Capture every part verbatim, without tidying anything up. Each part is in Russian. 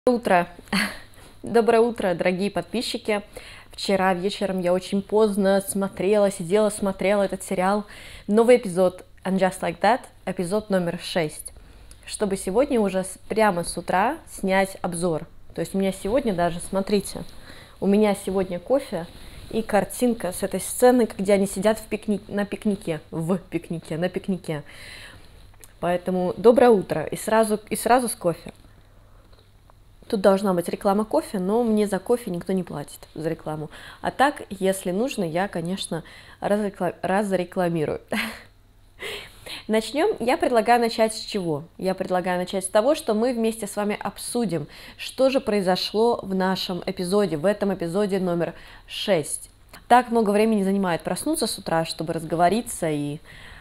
Утро. Доброе утро, дорогие подписчики. Вчера вечером я очень поздно смотрела, сидела, смотрела этот сериал. Новый эпизод And Just Like That, эпизод номер шесть. Чтобы сегодня уже прямо с утра снять обзор. То есть у меня сегодня даже, смотрите, у меня сегодня кофе и картинка с этой сцены, где они сидят в пикник, на пикнике, в пикнике, на пикнике. Поэтому доброе утро и сразу, и сразу с кофе. Тут должна быть реклама кофе, но мне за кофе никто не платит, за рекламу. А так, если нужно, я, конечно, разрекла... разрекламирую. Начнем. Я предлагаю начать с чего? Я предлагаю начать с того, что мы вместе с вами обсудим, что же произошло в нашем эпизоде, в этом эпизоде номер шесть. Так много времени занимает проснуться с утра, чтобы разговориться и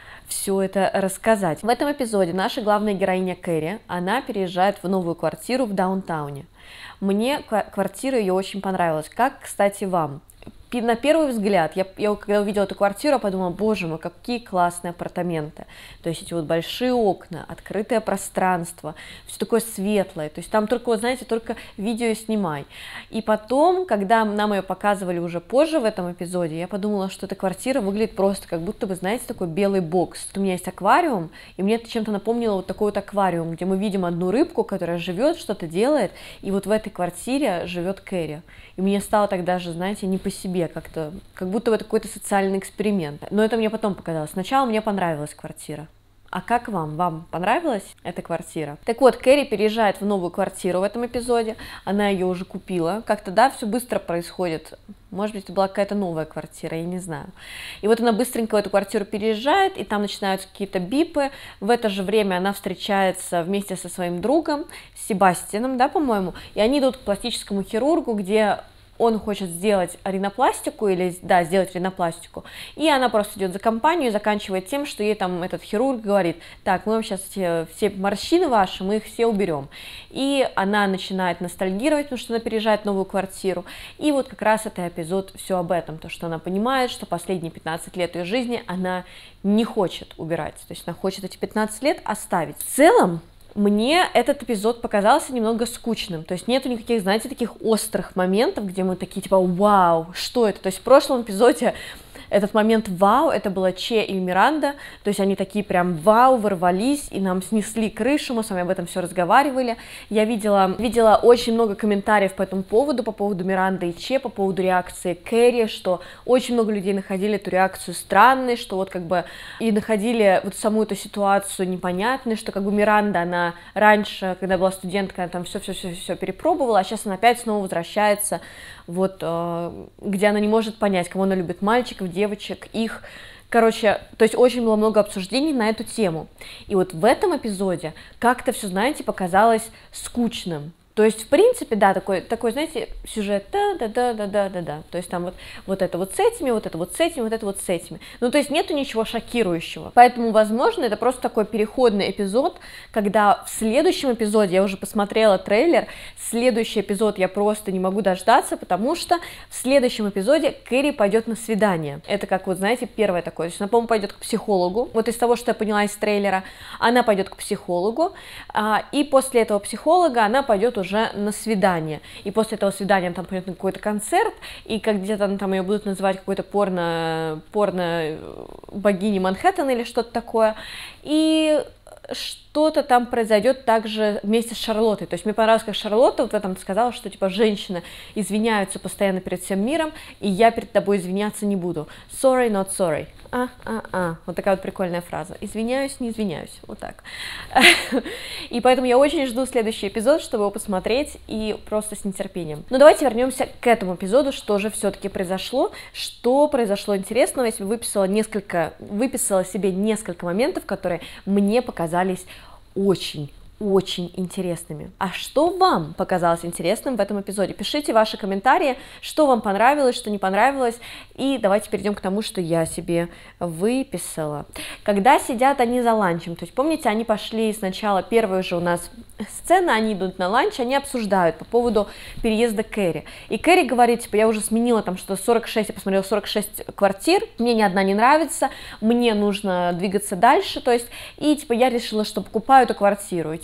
все это рассказать. В этом эпизоде наша главная героиня Кэрри, она переезжает в новую квартиру в даунтауне. Мне квартира ее очень понравилась, как, кстати, вам. На первый взгляд, я, я когда увидела эту квартиру, подумала, боже мой, какие классные апартаменты. То есть эти вот большие окна, открытое пространство, все такое светлое. То есть там только, вот, знаете, только видео снимай. И потом, когда нам ее показывали уже позже в этом эпизоде, я подумала, что эта квартира выглядит просто как будто бы, знаете, такой белый бокс. У меня есть аквариум, и мне это чем-то напомнило вот такой вот аквариум, где мы видим одну рыбку, которая живет, что-то делает, и вот в этой квартире живет Кэрри. И мне стало так даже, знаете, не по себе, как-то, как будто бы это какой-то социальный эксперимент. Но это мне потом показалось. Сначала мне понравилась квартира. А как вам? Вам понравилась эта квартира? Так вот, Кэрри переезжает в новую квартиру в этом эпизоде. Она ее уже купила. Как-то, да, все быстро происходит. Может быть, это была какая-то новая квартира, я не знаю. И вот она быстренько в эту квартиру переезжает, и там начинаются какие-то бипы. В это же время она встречается вместе со своим другом, Себастьяном, да, по-моему. И они идут к пластическому хирургу, где он хочет сделать ринопластику, или, да, сделать ринопластику, и она просто идет за компанию и заканчивает тем, что ей там этот хирург говорит, так, мы вам сейчас все, все морщины ваши, мы их все уберем. И она начинает ностальгировать, потому что она переезжает в новую квартиру, и вот как раз это эпизод все об этом, то, что она понимает, что последние пятнадцать лет ее жизни она не хочет убирать, то есть она хочет эти пятнадцать лет оставить. В целом, мне этот эпизод показался немного скучным, то есть нету никаких, знаете, таких острых моментов, где мы такие типа вау, что это? То есть в прошлом эпизоде этот момент вау, это было Че и Миранда, то есть они такие прям вау, ворвались и нам снесли крышу, мы с вами об этом все разговаривали. Я видела, видела очень много комментариев по этому поводу, по поводу Миранды и Че, по поводу реакции Кэрри, что очень много людей находили эту реакцию странной, что вот как бы и находили вот саму эту ситуацию непонятной, что как бы Миранда, она раньше, когда была студенткой, она там все-все-все перепробовала, а сейчас она опять снова возвращается вот, э, где она не может понять, кого она любит, мальчиков, девочек, их, короче, то есть очень было много обсуждений на эту тему, и вот в этом эпизоде как-то все, знаете, показалось скучным. То есть, в принципе, да, такой, такой, знаете, сюжет, да-да-да-да-да-да, то есть там вот, вот это вот с этими, вот это вот с этими, вот это вот с этими. Ну, то есть нету ничего шокирующего. Поэтому, возможно, это просто такой переходный эпизод, когда в следующем эпизоде, я уже посмотрела трейлер, следующий эпизод я просто не могу дождаться, потому что в следующем эпизоде Кэрри пойдет на свидание. Это как, вот, знаете, первое такое, то есть она, по-моему, пойдет к психологу, вот из того, что я поняла из трейлера, она пойдет к психологу, и после этого психолога она пойдет уже на свидание, и после этого свидания она там пойдет на какой-то концерт, и как где-то там ее будут называть какой-то порно, порно богини Манхэттена или что-то такое, и что-то там произойдет также вместе с Шарлоттой. То есть мне понравилось, как Шарлотта вот в этом сказала, что типа женщины извиняются постоянно перед всем миром, и я перед тобой извиняться не буду. Sorry, not sorry. А, а, а. Вот такая вот прикольная фраза. Извиняюсь, не извиняюсь. Вот так. И поэтому я очень жду следующий эпизод, чтобы его посмотреть, и просто с нетерпением. Но давайте вернемся к этому эпизоду, что же все-таки произошло, что произошло интересного. Я себе выписала несколько, выписала себе несколько моментов, которые мне показались очень очень интересными. А что вам показалось интересным в этом эпизоде? Пишите ваши комментарии, что вам понравилось, что не понравилось, и давайте перейдем к тому, что я себе выписала. Когда сидят они за ланчем, то есть помните, они пошли сначала, первая же у нас сцена, они идут на ланч, они обсуждают по поводу переезда Кэрри, и Кэрри говорит, типа, я уже сменила там что сорок шесть, я посмотрела сорок шесть квартир, мне ни одна не нравится, мне нужно двигаться дальше, то есть, и типа я решила, что покупаю эту квартиру, и,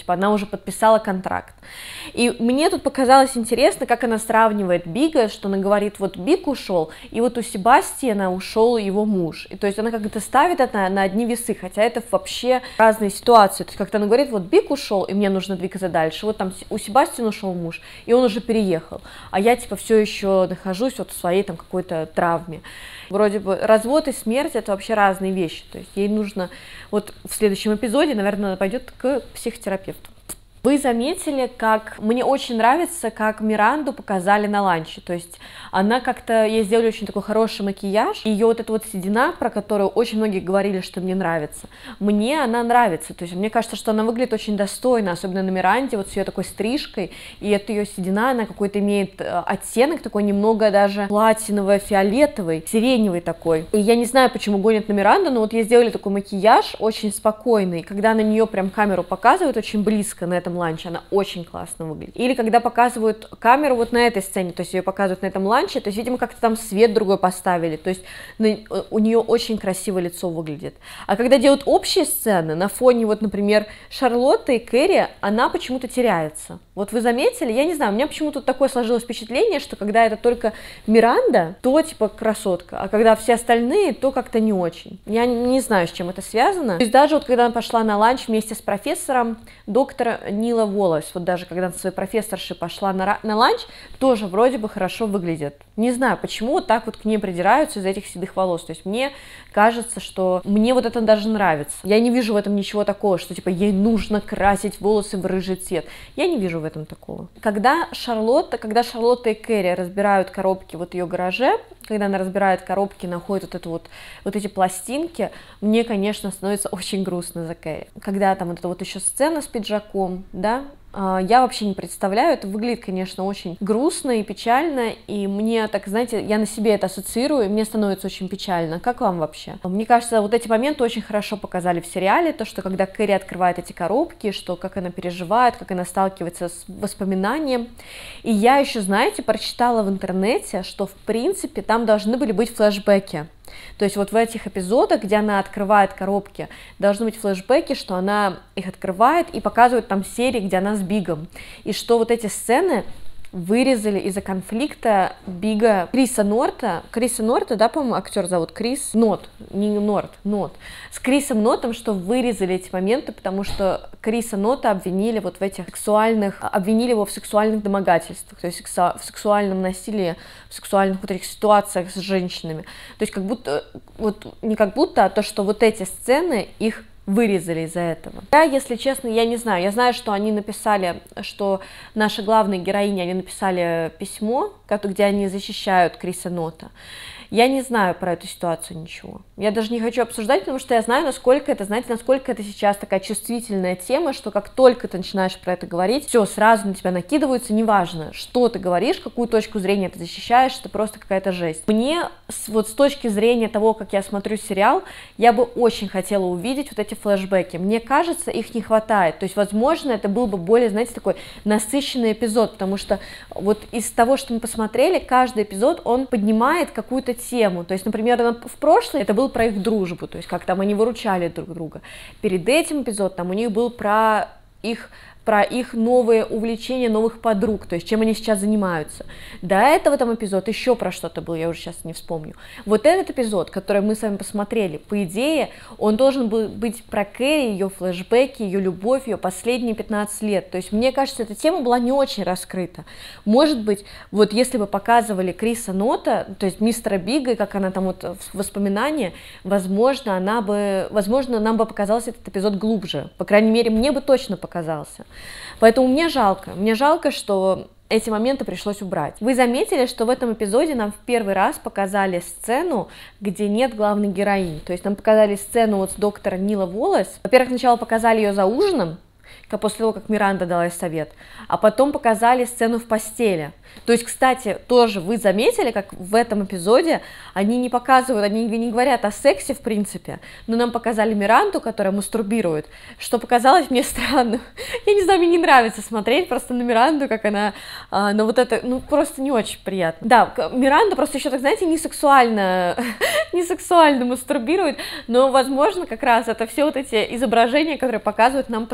типа она уже подписала контракт. И мне тут показалось интересно, как она сравнивает Бига, что она говорит, вот Биг ушел, и вот у Себастьяна ушел его муж. И то есть она как-то ставит это на одни весы, хотя это вообще разные ситуации. То есть как-то она говорит, вот Биг ушел, и мне нужно двигаться дальше. Вот там у Себастьяна ушел муж, и он уже переехал. А я типа все еще нахожусь вот в своей там какой-то травме. Вроде бы развод и смерть — это вообще разные вещи. То есть ей нужно, вот в следующем эпизоде, наверное, она пойдет к психотерапевту. Вы заметили, как мне очень нравится, как Миранду показали на ланче, то есть она как-то, ей сделали очень такой хороший макияж, ее вот эта вот седина, про которую очень многие говорили, что мне нравится, мне она нравится, то есть мне кажется, что она выглядит очень достойно, особенно на Миранде, вот с ее такой стрижкой, и эта ее седина, она какой-то имеет оттенок такой немного даже платиново-фиолетовый, сиреневый такой, и я не знаю, почему гонят на Миранду, но вот ей сделали такой макияж очень спокойный, когда на нее прям камеру показывают очень близко на этом ланче, она очень классно выглядит. Или когда показывают камеру вот на этой сцене, то есть ее показывают на этом ланче, то есть, видимо, как-то там свет другой поставили, то есть на, у нее очень красивое лицо выглядит. А когда делают общие сцены, на фоне, вот, например, Шарлотты и Кэрри, она почему-то теряется. Вот вы заметили? Я не знаю, у меня почему-то такое сложилось впечатление, что когда это только Миранда, то типа красотка, а когда все остальные, то как-то не очень. Я не, не знаю, с чем это связано. То есть даже вот когда она пошла на ланч вместе с профессором, доктора Нила Волос, вот даже когда она своей профессоршей пошла на, на ланч, тоже вроде бы хорошо выглядит. Не знаю, почему вот так вот к ней придираются из-за этих седых волос. То есть мне кажется, что мне вот это даже нравится. Я не вижу в этом ничего такого, что типа ей нужно красить волосы в рыжий цвет. Я не вижу в этом такого. Когда Шарлотта, когда Шарлотта и Кэрри разбирают коробки вот в ее гараже, когда она разбирает коробки, находит вот, эту вот, вот эти пластинки, мне, конечно, становится очень грустно за Кэрри. Когда там вот эта вот еще сцена с пиджаком, да, я вообще не представляю, это выглядит, конечно, очень грустно и печально, и мне, так, знаете, я на себе это ассоциирую, и мне становится очень печально. Как вам вообще? Мне кажется, вот эти моменты очень хорошо показали в сериале, то, что когда Кэрри открывает эти коробки, что как она переживает, как она сталкивается с воспоминанием. И я еще, знаете, прочитала в интернете, что, в принципе, там должны были быть флешбеки. То есть вот в этих эпизодах, где она открывает коробки, должны быть флешбеки, что она их открывает и показывает там серии, где она с Бигом. И что вот эти сцены вырезали из-за конфликта Бига, Криса Норта, Криса Норта, да, по-моему, актер зовут Крис Нот, не Норт, Нот, с Крисом Нотом, что вырезали эти моменты, потому что Криса Нота обвинили вот в этих сексуальных, обвинили его в сексуальных домогательствах, то есть в сексуальном насилии, в сексуальных вот этих ситуациях с женщинами, то есть как будто, вот не как будто, а то, что вот эти сцены, их вырезали из-за этого. Я, если честно, я не знаю. Я знаю, что они написали, что наши главные героини, они написали письмо, где они защищают Криса Нота. Я не знаю про эту ситуацию ничего. Я даже не хочу обсуждать, потому что я знаю, насколько это, знаете, насколько это сейчас такая чувствительная тема, что как только ты начинаешь про это говорить, все, сразу на тебя накидываются, неважно, что ты говоришь, какую точку зрения ты защищаешь, это просто какая-то жесть. Мне, вот с точки зрения того, как я смотрю сериал, я бы очень хотела увидеть вот эти флешбеки. Мне кажется, их не хватает. То есть, возможно, это был бы более, знаете, такой насыщенный эпизод, потому что вот из того, что мы посмотрели, каждый эпизод, он поднимает какую-то тему. То есть, например, в прошлое это был про их дружбу, то есть как там они выручали друг друга. Перед этим эпизодом там у них был про их про их новые увлечения, новых подруг, то есть чем они сейчас занимаются. До этого там эпизод еще про что-то был, я уже сейчас не вспомню. Вот этот эпизод, который мы с вами посмотрели, по идее, он должен был быть про Кэрри, ее флешбеки, ее любовь, ее последние пятнадцать лет. То есть мне кажется, эта тема была не очень раскрыта. Может быть, вот если бы показывали Криса Нота, то есть мистера Бига, и как она там вот в воспоминания, возможно, она бы, возможно, нам бы показался этот эпизод глубже. По крайней мере, мне бы точно показался. Поэтому мне жалко, мне жалко, что эти моменты пришлось убрать. Вы заметили, что в этом эпизоде нам в первый раз показали сцену, где нет главной героини. То есть нам показали сцену вот с доктором Нила Волос. Во-первых, сначала показали ее за ужином, после того, как Миранда дала ей совет, а потом показали сцену в постели. То есть, кстати, тоже вы заметили, как в этом эпизоде они не показывают, они не говорят о сексе, в принципе, но нам показали Миранду, которая мастурбирует, что показалось мне странным. Я не знаю, мне не нравится смотреть просто на Миранду, как она, а, но вот это, ну, просто не очень приятно. Да, Миранда просто еще, так знаете, не сексуально, не сексуально мастурбирует, но, возможно, как раз это все вот эти изображения, которые показывают нам по социальным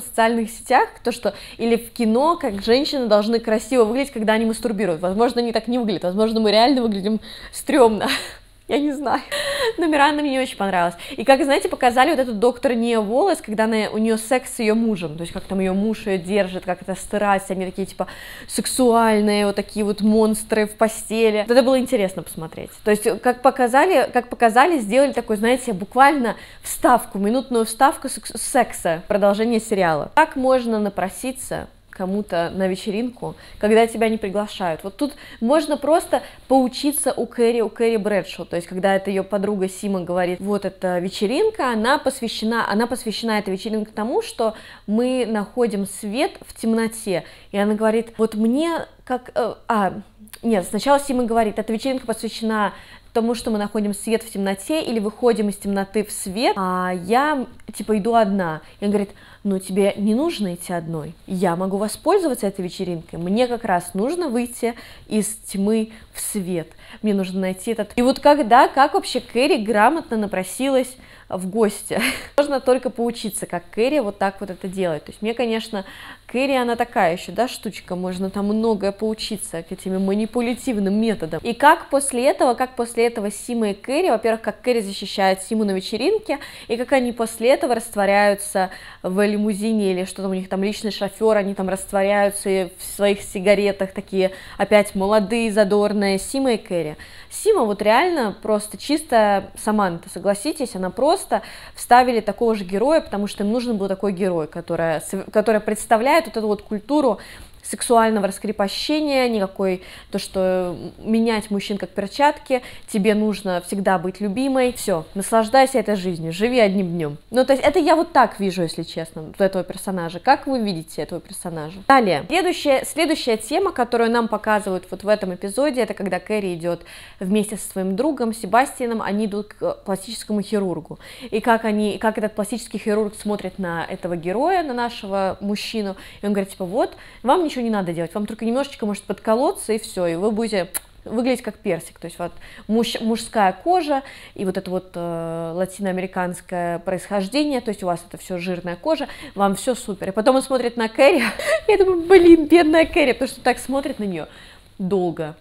социальных сетях, то, что или в кино, как женщины должны красиво выглядеть, когда они мастурбируют. Возможно, они так не выглядят, возможно, мы реально выглядим стрёмно. Я не знаю, но Миранда мне не очень понравилась. И как, знаете, показали вот этот доктор Ния Волос, когда она, у нее секс с ее мужем, то есть как там ее муж ее держит, как это страсть, они такие типа сексуальные, вот такие вот монстры в постели. Это было интересно посмотреть. То есть как показали, как показали, сделали такой, знаете, буквально вставку, минутную вставку секса, продолжение сериала. Как можно напроситься кому-то на вечеринку, когда тебя не приглашают. Вот тут можно просто поучиться у Кэрри, у Кэрри Брэдшоу, то есть когда это ее подруга Сима говорит, вот эта вечеринка, она посвящена, она посвящена эта вечеринка тому, что мы находим свет в темноте, и она говорит, вот мне как, э, а, нет, сначала Сима говорит, эта вечеринка посвящена тому, что мы находим свет в темноте или выходим из темноты в свет, а я, типа, иду одна. И он говорит, ну, тебе не нужно идти одной, я могу воспользоваться этой вечеринкой, мне как раз нужно выйти из тьмы в свет, мне нужно найти этот... И вот когда, как вообще Кэрри грамотно напросилась в гости. Можно только поучиться, как Кэрри вот так вот это делает. То есть мне, конечно, Кэрри, она такая еще, да, штучка, можно там многое поучиться к этим манипулятивным методам. И как после этого, как после этого Сима и Кэрри, во-первых, как Кэрри защищает Симу на вечеринке, и как они после этого растворяются в лимузине, или что там у них там личный шофер, они там растворяются в своих сигаретах, такие опять молодые, задорные, Сима и Кэрри. Сима вот реально просто чисто Саманта, согласитесь, она просто вставили такого же героя, потому что им нужен был такой герой, который, который представляет вот эту вот культуру сексуального раскрепощения, никакой то, что менять мужчин как перчатки, тебе нужно всегда быть любимой, все, наслаждайся этой жизнью, живи одним днем. Ну, то есть это я вот так вижу, если честно, вот этого персонажа. Как вы видите этого персонажа? Далее, следующая, следующая тема, которую нам показывают вот в этом эпизоде, это когда Кэрри идет вместе со своим другом Себастьяном, они идут к пластическому хирургу, и как они, как этот пластический хирург смотрит на этого героя, на нашего мужчину, и он говорит, типа, вот, вам ничего не надо делать, вам только немножечко может подколоться, и все, и вы будете выглядеть как персик, то есть вот муж, мужская кожа и вот это вот э, латиноамериканское происхождение, то есть у вас это все жирная кожа, вам все супер. И потом он смотрит на Кэрри, я думаю, блин, бедная Кэрри, потому что так смотрит на нее долго.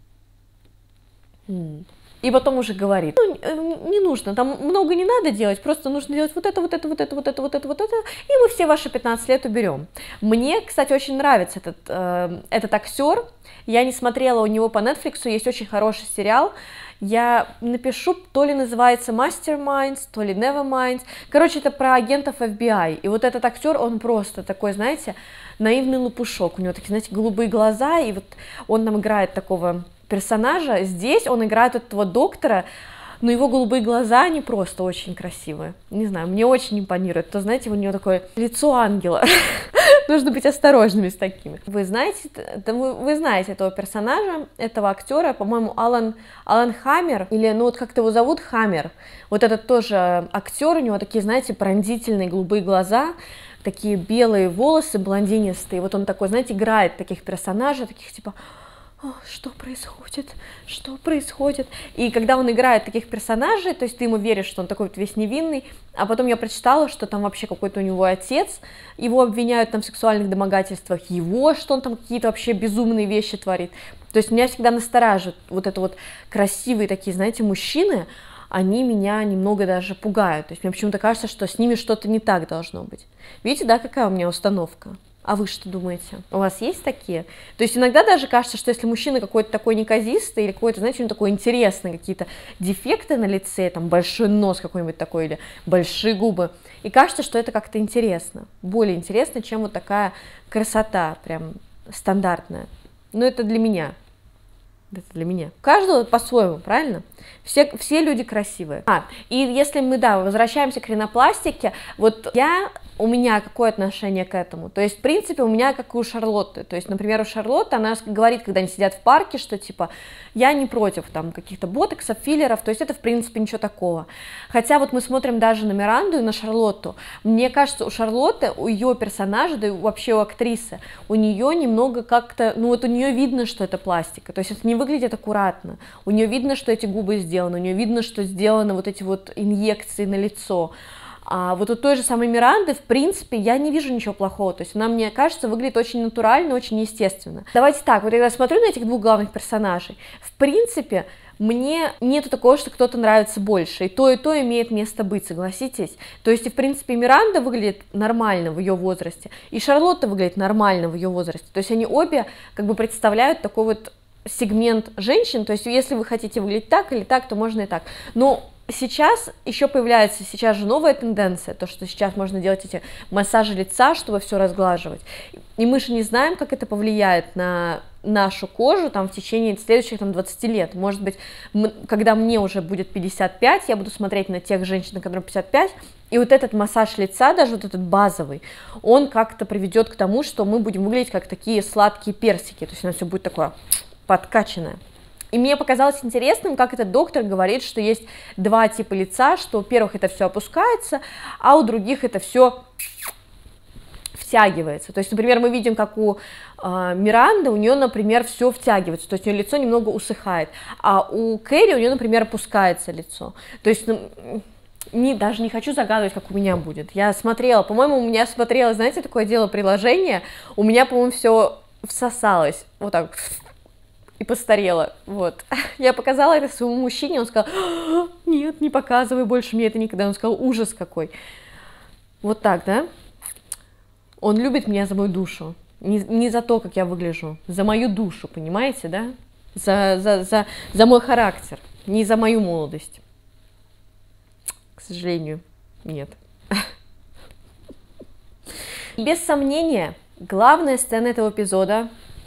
И потом уже говорит, ну, не нужно, там много не надо делать, просто нужно делать вот это, вот это, вот это, вот это, вот это, вот это, и мы все ваши пятнадцать лет уберем. Мне, кстати, очень нравится этот, э, этот актер, я не смотрела у него по Netflix, есть очень хороший сериал, я напишу, то ли называется Masterminds, то ли Neverminds, короче, это про агентов эф би ай, и вот этот актер, он просто такой, знаете, наивный лопушок, у него такие, знаете, голубые глаза, и вот он там играет такого персонажа, здесь он играет этого доктора, но его голубые глаза, они просто очень красивые, не знаю, мне очень импонирует, то, знаете, у него такое лицо ангела, нужно быть осторожными с такими. Вы знаете, вы, вы знаете этого персонажа, этого актера, по-моему, Алан, Алан Хаммер, или, ну, вот как-то его зовут, Хаммер, вот этот тоже актер, у него такие, знаете, пронзительные голубые глаза, такие белые волосы, блондинистые, вот он такой, знаете, играет таких персонажей, таких, типа, о, что происходит, что происходит, и когда он играет таких персонажей, то есть ты ему веришь, что он такой вот весь невинный, а потом я прочитала, что там вообще какой-то у него отец, его обвиняют там в сексуальных домогательствах, его, что он там какие-то вообще безумные вещи творит, то есть меня всегда настораживает вот это вот красивые такие, знаете, мужчины, они меня немного даже пугают, то есть мне почему-то кажется, что с ними что-то не так должно быть, видите, да, какая у меня установка? А вы что думаете? У вас есть такие? То есть иногда даже кажется, что если мужчина какой-то такой неказистый или какой-то, знаете, он такой интересный, какие-то дефекты на лице, там большой нос какой-нибудь такой или большие губы, и кажется, что это как-то интересно, более интересно, чем вот такая красота прям стандартная. Но это для меня. Это для меня. У каждого по-своему, правильно? Все, все люди красивые. А, и если мы, да, возвращаемся к ринопластике, вот я, у меня какое отношение к этому? То есть, в принципе, у меня как и у Шарлотты. То есть, например, у Шарлотты, она говорит, когда они сидят в парке, что, типа, я не против там каких-то ботоксов, филлеров, то есть это, в принципе, ничего такого. Хотя вот мы смотрим даже на Миранду и на Шарлотту. Мне кажется, у Шарлотты, у ее персонажа, да и вообще у актрисы, у нее немного как-то, ну вот у нее видно, что это пластика, то есть это не выглядит аккуратно, у нее видно, что эти губы сделаны, у нее видно, что сделаны вот эти вот инъекции на лицо. А вот у той же самой Миранды, в принципе, я не вижу ничего плохого, то есть она, мне кажется, выглядит очень натурально, очень естественно. Давайте так, вот я смотрю на этих двух главных персонажей, в принципе, мне нету такого, что кто-то нравится больше, и то, и то имеет место быть, согласитесь? То есть, и, в принципе, Миранда выглядит нормально в ее возрасте, и Шарлотта выглядит нормально в ее возрасте, то есть они обе как бы представляют такой вот сегмент женщин, то есть если вы хотите выглядеть так или так, то можно и так, но сейчас еще появляется, сейчас же новая тенденция, то, что сейчас можно делать эти массажи лица, чтобы все разглаживать, и мы же не знаем, как это повлияет на нашу кожу там в течение следующих там двадцати лет, может быть, мы, когда мне уже будет пятьдесят пять, я буду смотреть на тех женщин, которым пятьдесят пять, и вот этот массаж лица, даже вот этот базовый, он как-то приведет к тому, что мы будем выглядеть как такие сладкие персики, то есть у нас все будет такое подкачанное. И мне показалось интересным, как этот доктор говорит, что есть два типа лица, что у первых это все опускается, а у других это все втягивается. То есть, например, мы видим, как у э, Миранды, у нее, например, все втягивается, то есть у нее лицо немного усыхает, а у Кэрри у нее, например, опускается лицо. То есть, ну, не, даже не хочу загадывать, как у меня будет. Я смотрела, по-моему, у меня смотрела, знаете, такое дело приложение, у меня, по-моему, все всосалось, вот так, и постарела, вот. Я показала это своему мужчине, он сказал: нет, не показывай больше мне это никогда, он сказал: ужас какой. Вот так, да? Он любит меня за мою душу, не, не за то, как я выгляжу, за мою душу, понимаете, да? За, за, за, за мой характер, не за мою молодость. К сожалению, нет. Без сомнения, главная сцена этого эпизода,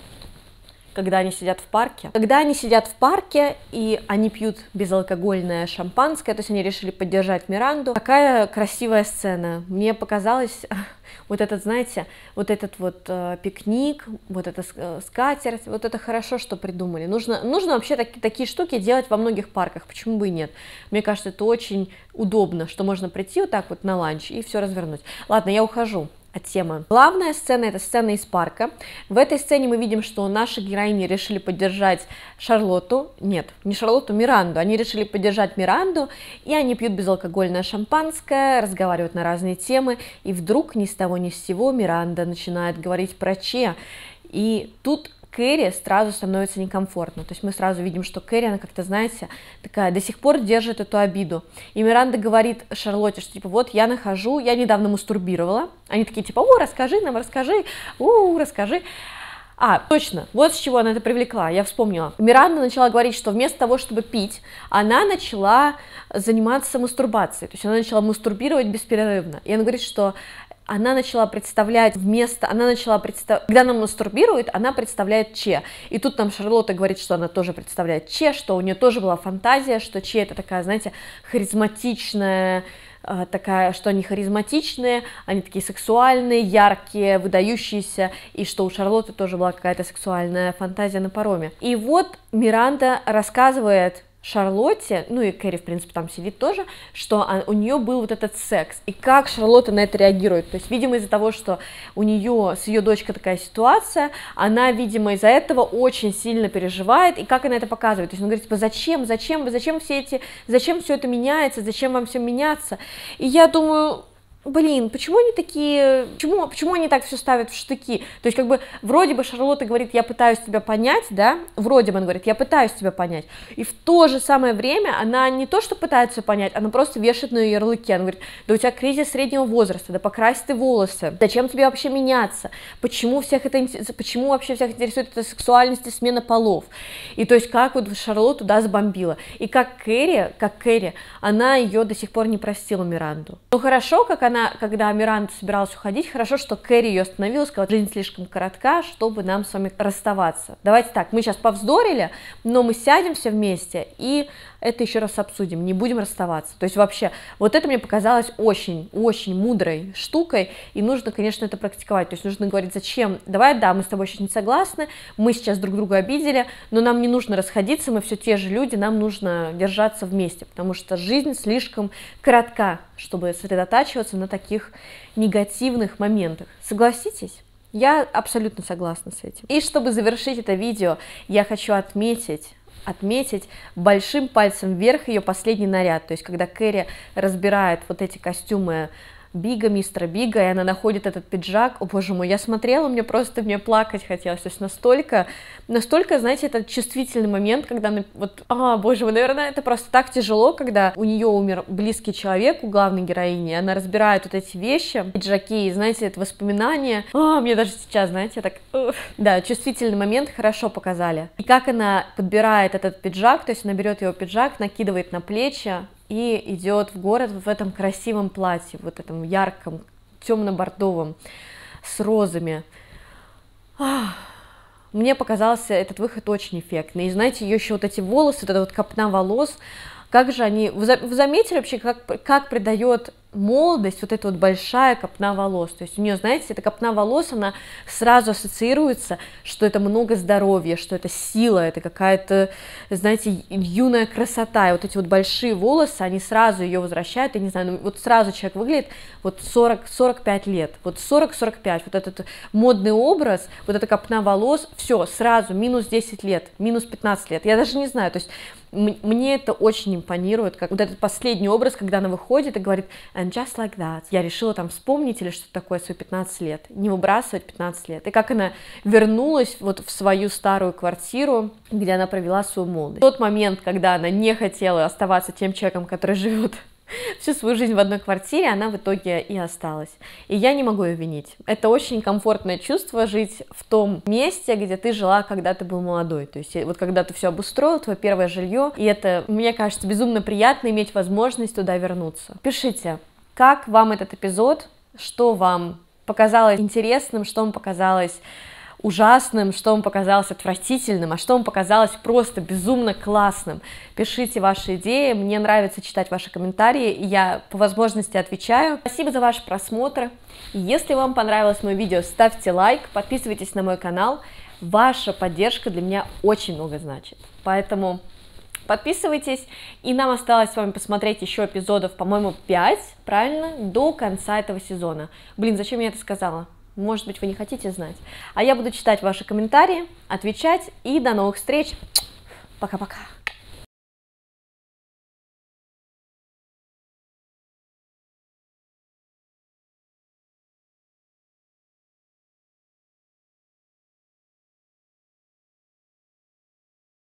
когда они сидят в парке. Когда они сидят в парке, и они пьют безалкогольное шампанское, то есть они решили поддержать Миранду. Такая красивая сцена. Мне показалось, вот этот, знаете, вот этот вот э, пикник, вот эта э, скатерть, вот это хорошо, что придумали. Нужно, нужно вообще так, такие штуки делать во многих парках, почему бы и нет. Мне кажется, это очень удобно, что можно прийти вот так вот на ланч и все развернуть. Ладно, я ухожу от темы. Главная сцена — это сцена из парка. В этой сцене мы видим, что наши героини решили поддержать Шарлотту, нет, не Шарлотту, Миранду, они решили поддержать Миранду, и они пьют безалкогольное шампанское, разговаривают на разные темы, и вдруг ни с того ни с сего Миранда начинает говорить про Че, и тут Кэрри сразу становится некомфортно, то есть мы сразу видим, что Кэрри, она как-то, знаете, такая до сих пор держит эту обиду, и Миранда говорит Шарлотте, что типа вот я нахожу, я недавно мастурбировала, они такие типа: о, расскажи нам, расскажи, у, расскажи. А, точно, вот с чего она это привлекла, я вспомнила. Миранда начала говорить, что вместо того, чтобы пить, она начала заниматься мастурбацией, то есть она начала мастурбировать бесперерывно, и она говорит, что она начала представлять вместо, она начала представлять, когда она мастурбирует, она представляет Че, и тут нам Шарлотта говорит, что она тоже представляет Че, что у нее тоже была фантазия, что Че это такая, знаете, харизматичная, такая, что они харизматичные, они такие сексуальные, яркие, выдающиеся, и что у Шарлотты тоже была какая-то сексуальная фантазия на пароме. И вот Миранда рассказывает Шарлотте, ну и Кэрри, в принципе, там сидит тоже, что у нее был вот этот секс, и как Шарлотта на это реагирует, то есть, видимо, из-за того, что у нее с ее дочкой такая ситуация, она, видимо, из-за этого очень сильно переживает, и как она это показывает, то есть, она говорит, типа, зачем, зачем, зачем все эти, зачем все это меняется, зачем вам всем меняться, и я думаю... Блин, почему они такие, почему, почему они так все ставят в штыки? То есть, как бы, вроде бы Шарлотта говорит, я пытаюсь тебя понять, да, вроде бы она говорит, я пытаюсь тебя понять, и в то же самое время она не то, что пытается понять, она просто вешает на ее ярлыки, она говорит, да у тебя кризис среднего возраста, да покрась ты волосы, зачем тебе вообще меняться, почему всех это, почему вообще всех интересует эта сексуальность и смена полов, и то есть, как вот Шарлотту, да, забомбила, и как Кэрри, как Кэрри, она ее до сих пор не простила Миранду, ну хорошо, как она Она, когда Миранда собиралась уходить, хорошо, что Кэрри ее остановила, сказала, жизнь слишком коротка, чтобы нам с вами расставаться. Давайте так, мы сейчас повздорили, но мы сядем все вместе и это еще раз обсудим, не будем расставаться. То есть вообще, вот это мне показалось очень-очень мудрой штукой, и нужно, конечно, это практиковать. То есть нужно говорить, зачем, давай, да, мы с тобой сейчас не согласны, мы сейчас друг друга обидели, но нам не нужно расходиться, мы все те же люди, нам нужно держаться вместе, потому что жизнь слишком коротка, чтобы сосредотачиваться на таких негативных моментах. Согласитесь? Я абсолютно согласна с этим. И чтобы завершить это видео, я хочу отметить отметить большим пальцем вверх ее последний наряд, то есть когда Кэрри разбирает вот эти костюмы Бига, мистера Бига, и она находит этот пиджак, о боже мой, я смотрела, мне просто, мне плакать хотелось, то есть настолько, настолько, знаете, это чувствительный момент, когда, она, вот, а, боже мой, наверное, это просто так тяжело, когда у нее умер близкий человек, у главной героини, она разбирает вот эти вещи, пиджаки, и, знаете, это воспоминания, а, мне даже сейчас, знаете, так, ух. Да, чувствительный момент хорошо показали, и как она подбирает этот пиджак, то есть она берет его пиджак, накидывает на плечи, и идет в город в этом красивом платье, вот этом ярком, темно-бордовом, с розами. Ах, мне показался этот выход очень эффектный. И знаете, ее еще вот эти волосы, вот эта вот копна волос, как же они... Вы заметили вообще, как, как придает молодость вот эта вот большая копна волос? То есть у нее, знаете, эта копна волос, она сразу ассоциируется, что это много здоровья, что это сила, это какая-то, знаете, юная красота. И вот эти вот большие волосы, они сразу ее возвращают, я не знаю, ну, вот сразу человек выглядит вот сорок сорок пять лет, вот сорок сорок пять, вот этот модный образ, вот эта копна волос, все, сразу минус десять лет, минус пятнадцать лет, я даже не знаю, то есть мне это очень импонирует, как вот этот последний образ, когда она выходит и говорит and just like that. Я решила там вспомнить или что-то такое свои пятнадцать лет, не выбрасывать пятнадцать лет. И как она вернулась вот в свою старую квартиру, где она провела свою молодость. В тот момент, когда она не хотела оставаться тем человеком, который живет всю свою жизнь в одной квартире, она в итоге и осталась. И я не могу ее винить. Это очень комфортное чувство жить в том месте, где ты жила, когда ты был молодой. То есть вот когда ты все обустроил, твое первое жилье, и это, мне кажется, безумно приятно иметь возможность туда вернуться. Пишите, как вам этот эпизод, что вам показалось интересным, что вам показалось ужасным, что вам показалось отвратительным, а что вам показалось просто безумно классным. Пишите ваши идеи, мне нравится читать ваши комментарии, и я по возможности отвечаю. Спасибо за ваш просмотр. Если вам понравилось мое видео, ставьте лайк, подписывайтесь на мой канал. Ваша поддержка для меня очень много значит. Поэтому подписывайтесь, и нам осталось с вами посмотреть еще эпизодов, по-моему, пять, правильно, до конца этого сезона. Блин, зачем я это сказала? Может быть, вы не хотите знать. А я буду читать ваши комментарии, отвечать, и до новых встреч. Пока-пока.